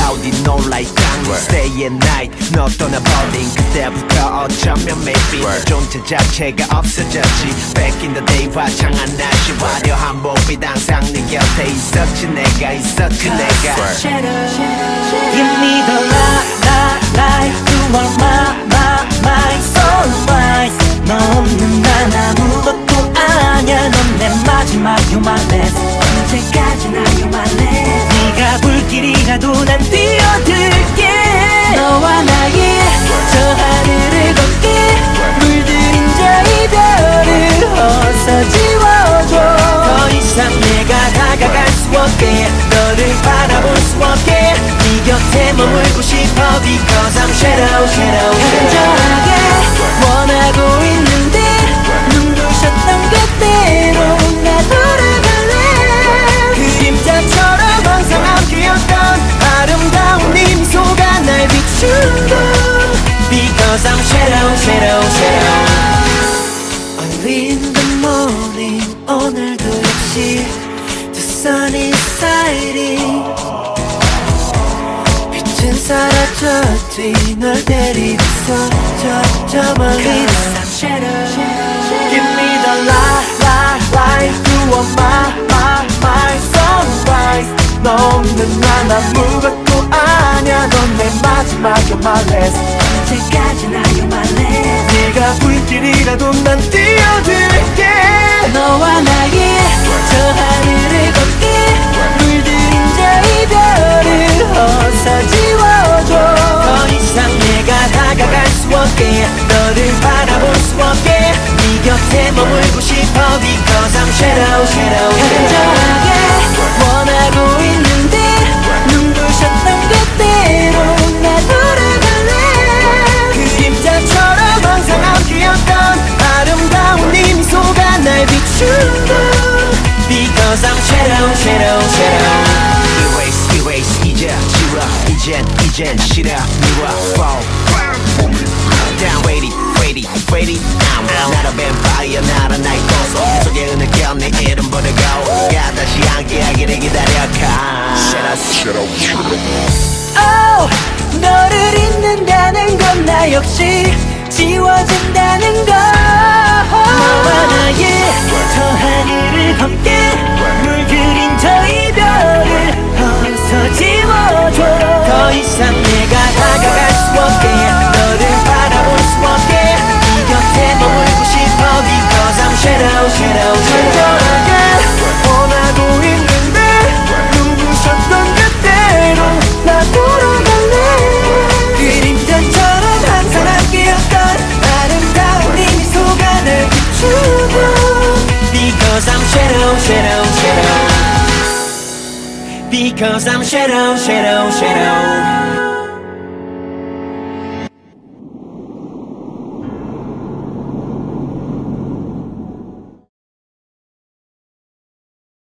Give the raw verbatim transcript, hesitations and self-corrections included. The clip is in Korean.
cloudy no light down stay at night 너 떠나버린 그때부터 어쩌면 maybe 내 존재 자체가 없어졌지 Back in the day 화창한 날씨 화려한 목빛 항상 네 곁에 있었지 내가 있었지 내가 Give me the light, light, light You are my, my, my sunrise 너 없는 난 아무것도 아냐 넌 내 마지막 You my last 언제까지나 You my last 네가 불길이라도 난 뛰어들게 너와 나의 저 하늘을 걷게 물들인 저 이별을 어서 지워줘 더 이상 내가 다가갈 수 없게 너를 바라볼 수 없게 네 곁에 머물고 싶어 Because I'm shadow, shadow, shadow 간절하게 원하고 있는데 눈부셨던 그때로 나 돌아갈래 그림자처럼 항상 함께였던 아름다운 네 미소가 날 비춘다 Because I'm shadow, shadow, shadow Early in the morning 오늘도 역시 The sun is shining 빛은 사라졌지 널 데리고 있어 저, 저 멀리 Because I'm shadow Give me the light, light, light You are my, my, my sunrise 너 없는 난 아무것도 아냐 넌 내 마지막 You're my last 언제까지나 You're my last 네가 불길이라도 난 뛰어들게 너와 나의 저 하늘을 걷게 물들인 저 이별을 어서 지워줘 더 이상 내가 다가갈 수 없게 너를 바라볼 수 없게 네 곁에 머물고 싶어 Because I'm shadow, shadow, shadow 간절하게 원하고 있는데 눈부셨던 그때로 나 돌아갈래 그림자처럼 항상 함께였던 아름다운 네 미소가 날 비춘다 Because I'm shadow, shadow, shadow Erase, erase 이제 지워 이젠 이젠 싫어 미워 Fall Down, waiting, waiting, waiting I'm not a vampire, not a night ghost 속에 흐느껴 내 이름 부르고 가 다시 함께하기를 기다려가 Shadow, shadow, Oh, 너를 잊는다는 건 나 역시 지워진다는 거 너와 나의 저 하늘을 걷게 물들인 저 이별을 어서 지워줘 더 이상 내가 다가갈 수 없게 너를 바라볼 수 없게 네 곁에 머물고 싶어 Because I'm shadow, shadow, shadow 간절하게 원하고 있는데 눈부셨던 그때로 나 돌아갈래 그림자처럼 항상 함께였던 아름다운 네 미소가 날 비추고 Because I'm shadow, shadow, shadow Because I'm shadow, shadow, shadow